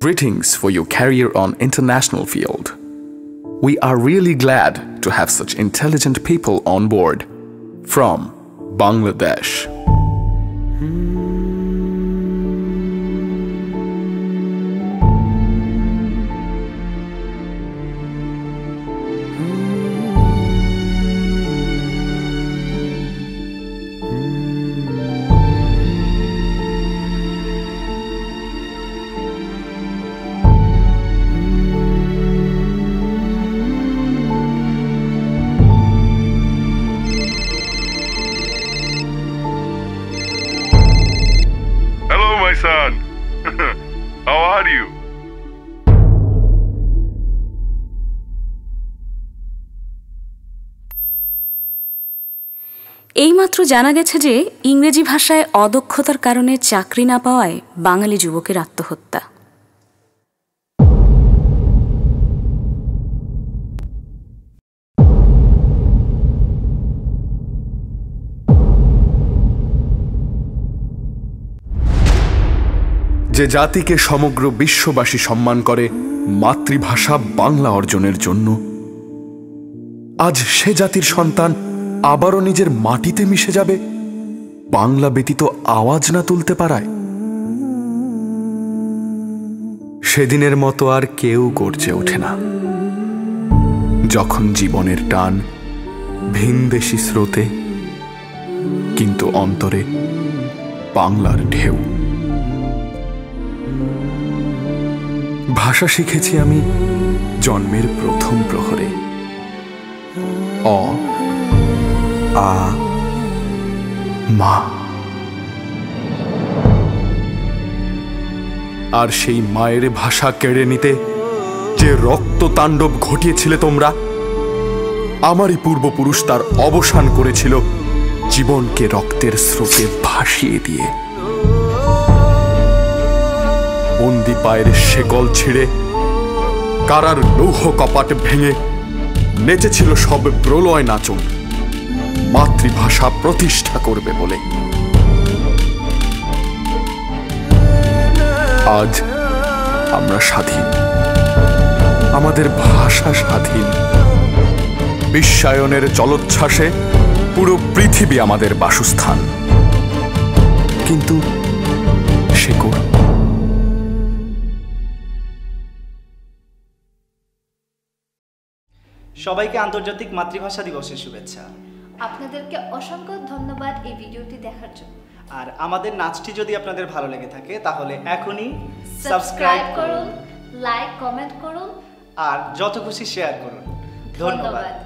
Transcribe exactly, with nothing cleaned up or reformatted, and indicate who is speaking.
Speaker 1: Greetings for your career on international field. We are really glad to have such intelligent people on board from Bangladesh.
Speaker 2: Son, how are you?
Speaker 3: এইমাত্র জানা গেছে যে ইংরেজি ভাষায় অদক্ষতার কারণে চাকরি না পাওয়ায় বাঙালি যুবকের আত্মহত্যা।
Speaker 1: যে জাতিকে সমগ্র বিশ্ববাসী সম্মান করে মাতৃভাষা বাংলা অর্জনের জন্য, আজ সে জাতির সন্তান আবারও নিজের মাটিতে মিশে যাবে বাংলা ব্যতীত আওয়াজ না তুলতে পারায়। সেদিনের মতো আর কেউ গর্জে ওঠে না যখন জীবনের টান ভিনদেশি স্রোতে, কিন্তু অন্তরে বাংলার ঢেউ। ভাষা শিখেছি আমি জন্মের প্রথম প্রহরে। অ আ মা। আর সেই মায়ের ভাষা কেড়ে নিতে যে রক্ত তাণ্ডব ঘটিয়েছিলে তোমরা, আমারই পূর্বপুরুষ তার অবসান করেছিল জীবনকে রক্তের স্রোতে ভাসিয়ে দিয়ে। বন্দি পায়ের শেকল ছিঁড়ে কারার লৌহ কপাট ভেঙে নেচেছিল সব প্রলয় নাচন মাতৃভাষা প্রতিষ্ঠা করবে বলে। আজ আমরা স্বাধীন, আমাদের ভাষা স্বাধীন। বিশ্বায়নের জলোচ্ছ্বাসে পুরো পৃথিবী আমাদের বাসস্থান, কিন্তু শেকড়।
Speaker 4: সবাইকে আন্তর্জাতিক মাতৃভাষা দিবসের শুভেচ্ছা।
Speaker 5: আপনাদেরকে অসংখ্য ধন্যবাদ এই ভিডিওটি দেখার জন্য।
Speaker 4: আর আমাদের নাচটি যদি আপনাদের ভালো লেগে থাকে তাহলে এখনই
Speaker 5: সাবস্ক্রাইব করুন, লাইক কমেন্ট করুন
Speaker 4: আর যত খুশি শেয়ার করুন। ধন্যবাদ।